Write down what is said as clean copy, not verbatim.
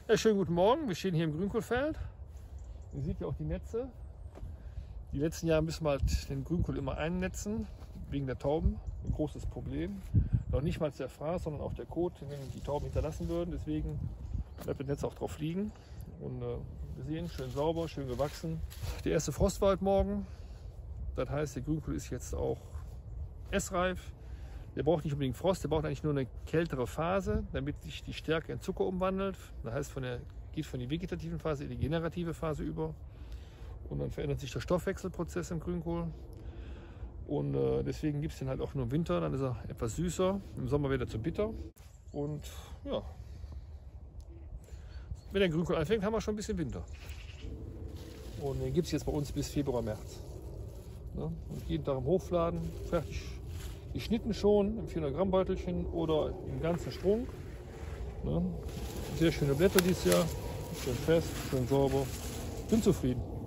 Ja, schönen guten Morgen. Wir stehen hier im Grünkohlfeld. Ihr seht ja auch die Netze. Die letzten Jahre müssen wir halt den Grünkohl immer einnetzen, wegen der Tauben. Ein großes Problem. Noch nicht mal der Fraß, sondern auch der Kot, den die Tauben hinterlassen würden. Deswegen bleibt das Netz auch drauf liegen. Und wir sehen, schön sauber, schön gewachsen. Der erste Frost war heute Morgen. Das heißt, der Grünkohl ist jetzt auch essreif. Der braucht nicht unbedingt Frost, der braucht eigentlich nur eine kältere Phase, damit sich die Stärke in Zucker umwandelt. Das heißt, geht von der vegetativen Phase in die generative Phase über. Und dann verändert sich der Stoffwechselprozess im Grünkohl. Und deswegen gibt es den halt auch nur im Winter, dann ist er etwas süßer. Im Sommer wird er zu bitter. Und ja, wenn der Grünkohl anfängt, haben wir schon ein bisschen Winter. Und den gibt es jetzt bei uns bis Februar, März. Ne? Und jeden Tag im Hofladen, fertig geschnitten schon, im 400 Gramm Beutelchen oder im ganzen Strunk. Ne? Sehr schöne Blätter dieses Jahr, schön fest, schön sauber. Bin zufrieden.